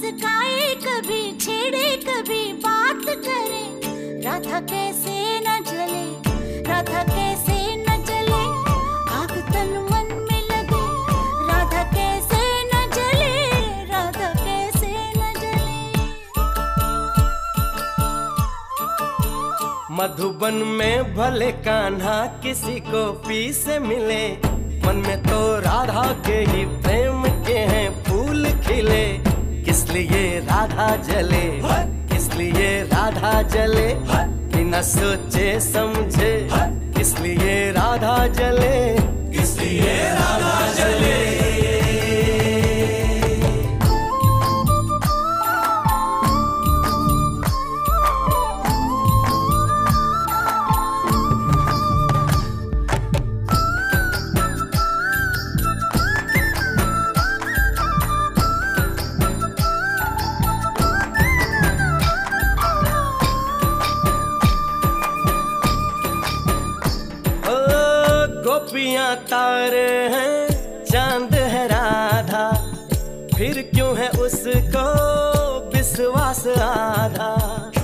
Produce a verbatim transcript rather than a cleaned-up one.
मुस्काए कभी, छेड़े कभी, बात करे, राधा कैसे न जले, राधा कैसे न जले, आग तन मन में लगे, राधा कैसे न जले, राधा कैसे न जले। मधुबन में भले कान्हा किसी को पी से मिले, मन में तो राधा के ही प्रेम के हैं फूल खिले। किस लिए राधा जले, किस लिए राधा जले, बिना सोचे समझे, किस लिए राधा जले, किस लिए राधा जले। गोपियां तारे हैं, चांद है राधा, फिर क्यों है उसको विश्वास आधा।